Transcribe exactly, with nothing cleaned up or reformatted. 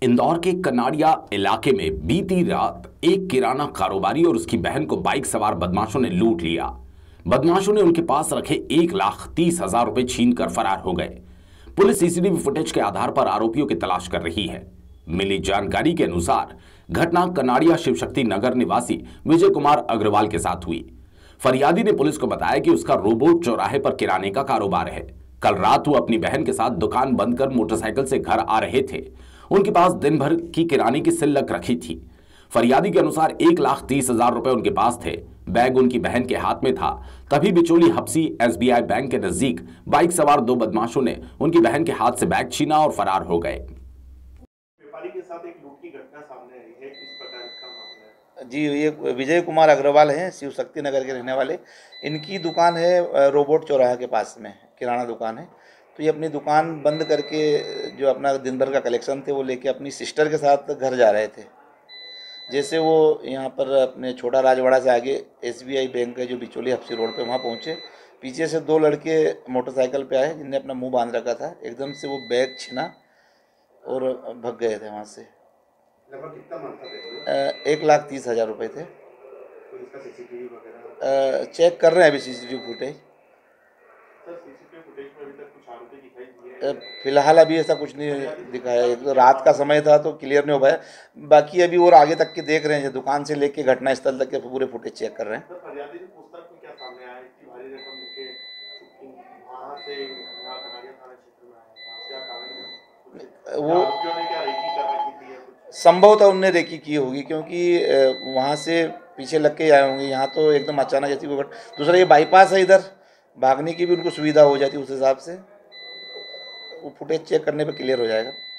इंदौर के कनाड़िया इलाके में बीती रात एक किराना कारोबारी और उसकी बहन को बाइक सवार बदमाशों ने लूट लिया। बदमाशों ने उनके पास रखे एक लाख तीस हजार रुपए छीन कर फरार हो गए। पुलिस सीसीटीवी फुटेज के आधार पर आरोपियों की तलाश कर रही है। मिली जानकारी के अनुसार घटना कनाड़िया शिवशक्ति नगर निवासी विजय कुमार अग्रवाल के साथ हुई। फरियादी ने पुलिस को बताया कि उसका रोबोट चौराहे पर किराने का कारोबार है। कल रात वो अपनी बहन के साथ दुकान बंद कर मोटरसाइकिल से घर आ रहे थे। उनके पास दिन भर की किराने की सिल्लक रखी थी। फरियादी के अनुसार एक लाख तीस हजार रुपए उनके पास थे। बैग उनकी बहन के हाथ में था। तभी बिचौली हप्सी एसबीआई बैंक के नजदीक बाइक सवार दो बदमाशों ने उनकी बहन के हाथ से बैग छीना और फरार हो गए। व्यापारी के साथ एक लूट की घटना सामने आई है, किस प्रकार का मामला है? जी, ये विजय कुमार अग्रवाल हैं, शिव शक्ति नगर के रहने वाले। इनकी दुकान है रोबोट चौराहा के पास में, किराना दुकान है। तो ये अपनी दुकान बंद करके जो अपना दिन भर का कलेक्शन थे वो लेके अपनी सिस्टर के साथ घर जा रहे थे। जैसे वो यहाँ पर अपने छोटा राजवाड़ा से आगे एसबीआई बैंक है जो बिचौली हप्सी रोड पे, वहाँ पहुँचे। पीछे से दो लड़के मोटरसाइकिल पे आए जिनने अपना मुंह बांध रखा था। एकदम से वो बैग छीना और भग गए थे वहाँ से। लगभग कितना माल था? एक लाख तीस हजार रुपये थे। तो इसका सीसीटीवी वगैरह चेक कर रहे हैं अभी CCTV footage. Sir, CCTV footage में अभी तक कुछ आरोपी दिखाई दिए? फिलहाल अभी ऐसा कुछ नहीं दिखाया। एक तो रात का समय था तो क्लियर नहीं हो पाया। बाकी अभी और आगे तक के देख रहे हैं, दुकान से लेके घटना स्थल तक के पूरे फुटेज चेक कर रहे हैं। सर, फरियादी की पूछताछ में क्या सामने आया कि भारी रकम लेके वहाँ से यहाँ कनाड़िया थाना क्षेत्र में आया था, क्या कारण? वो आरोपियों ने क्या रेकी कर रखी थी? संभवतः उनने रेकी की होगी, क्योंकि वहाँ से पीछे लग के आए होंगे। यहाँ तो एकदम अचानक जैसी वो घट। दूसरा ये बाईपास है, इधर भागने की भी उनको सुविधा हो जाती है। उस हिसाब से वो फुटेज चेक करने पे क्लियर हो जाएगा।